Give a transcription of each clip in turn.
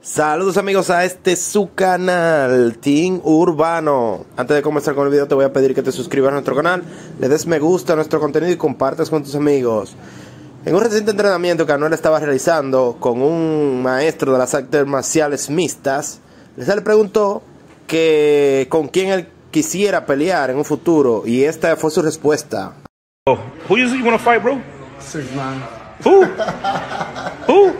Saludos amigos a este su canal Team Urbano. Antes de comenzar con el video te voy a pedir que te suscribas a nuestro canal, le des me gusta a nuestro contenido y compartas con tus amigos. En un reciente entrenamiento que Anuel estaba realizando con un maestro de las artes marciales mixtas, le preguntó que con quién él quisiera pelear en un futuro y esta fue su respuesta. Oh, who you want to fight, bro? 6ix9ine. Who? Who?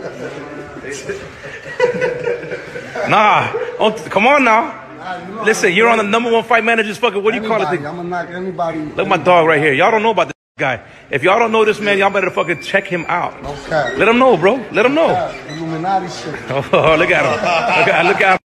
Nah, come on now. Listen, you're on the #1 fight manager's fucking, what do you call it? I'm gonna knock anybody. Look at my dog right here. Y'all don't know about this guy. If y'all don't know this man, y'all better fucking check him out. Okay. Let him know, bro. Let him know. Illuminati shit. Oh, look at him. Look at him.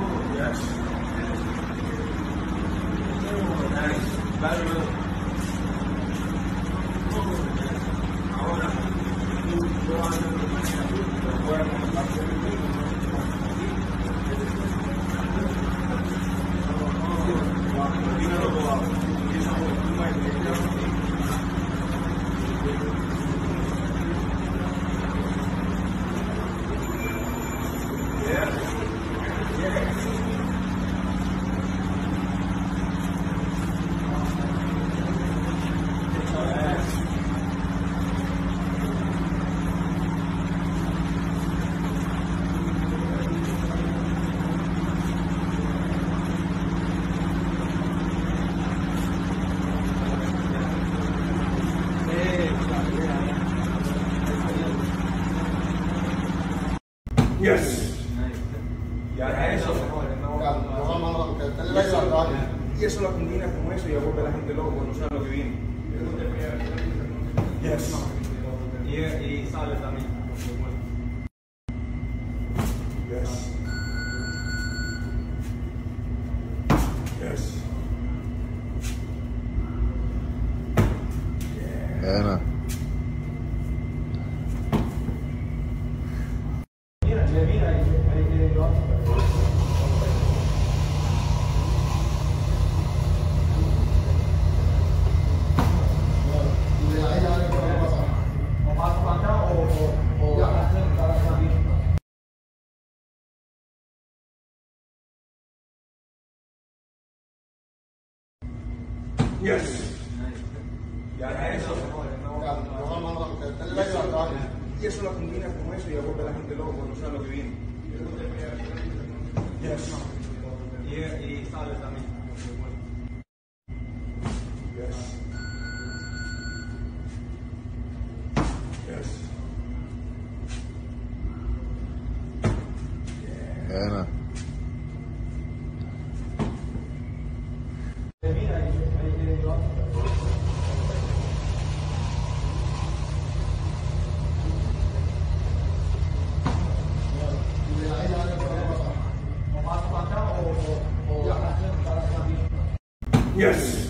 Yes. Y eso lo combina con eso y ya vuelve a la gente loco, no sabe lo que viene. Yes. Y sale también. Yes. Yes. Ana. Yes. Y eso lo combina con eso y ya vuelve a la gente loco, no sabe lo que viene. Yes. Y sale también. Yes. Yes. Ana. Yes.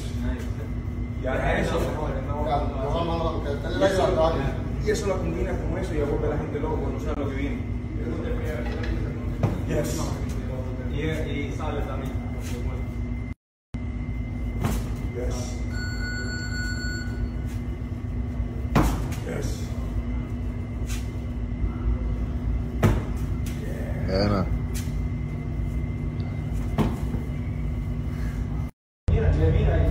Y eso lo combina con eso y ya vuelve a la gente loco, no sabe lo que viene. Yes. Y sale también. Yes. Yes. Ana. Mira.